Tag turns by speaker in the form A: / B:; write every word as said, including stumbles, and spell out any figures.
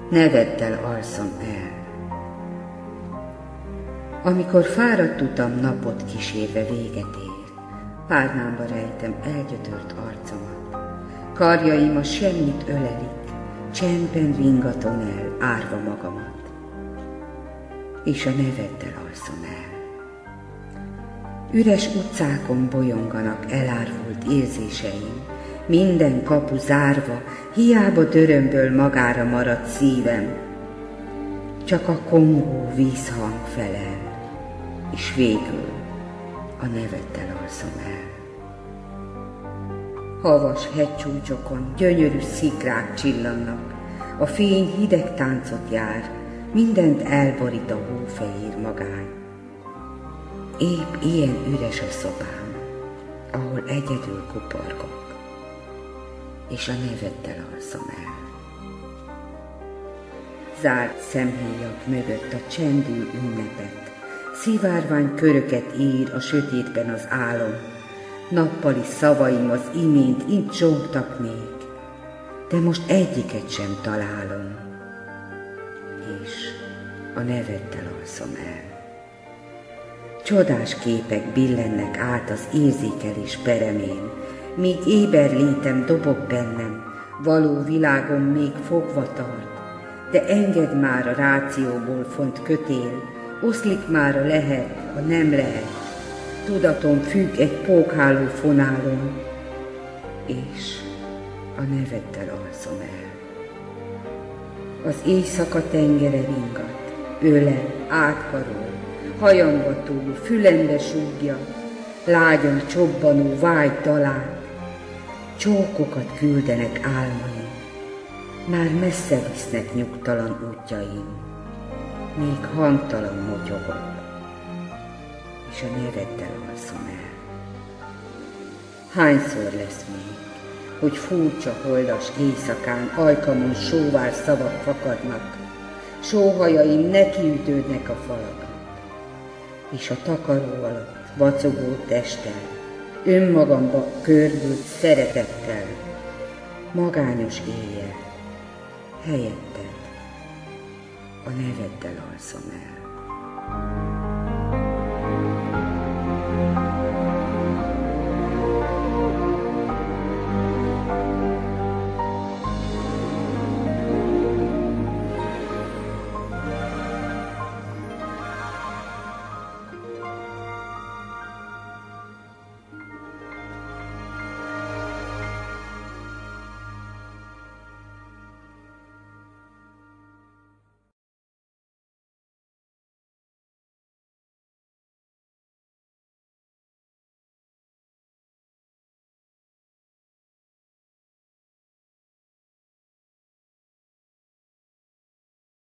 A: neveddel alszom el. Amikor fáradt utam napot kísérve véget ér, párnámba rejtem elgyötört arcomat. Karjaim a semmit ölelik, csendben ringatom el árva magamat, és a neveddel alszom el. Üres utcákon bolyonganak elárvult érzéseim, minden kapu zárva, hiába dörömböl magára maradt szívem. Csak a kongó vízhang felel, és végül a neveddel alszom el. Havas hegycsúcsokon gyönyörű szikrák csillannak, a fény hideg táncot jár, mindent elborít a hófehér magány. Épp ilyen üres a szobám, ahol egyedül kuporgok, és a neveddel alszom el. Zárt szemhéjak mögött a csendül ünnepet, szivárvány köröket ír a sötétben az álom, nappali szavaim az imént itt zsongtak még, de most egyiket sem találom, és a neveddel alszom el. Csodás képek billennek át az érzékelés peremén, míg éber létem dobog bennem, való világom még fogva tart, de engedd már a rációból font kötél, oszlik már a lehet, a nem lehet, tudatom függ egy pókháló fonálon, és a neveddel alszom el. Az éjszaka tengere ringat, öle, átkarol, hajamba túl, fülembe súgja, lágyan csobbanó vágy dalát, csókokat küldenek álmaim, már messze visznek nyugtalan útjaim, még hangtalan motyogok, és a neveddel alszom el. Hányszor lesz még, hogy furcsa holdas éjszakán ajkamon sóvár szavak fakadnak, sóhajaim nekiütődnek a falaknak, és a takaró alatt vacogó testtel, önmagamba körbült szeretettel, magányos éjjel, helyetted a neveddel alszom el.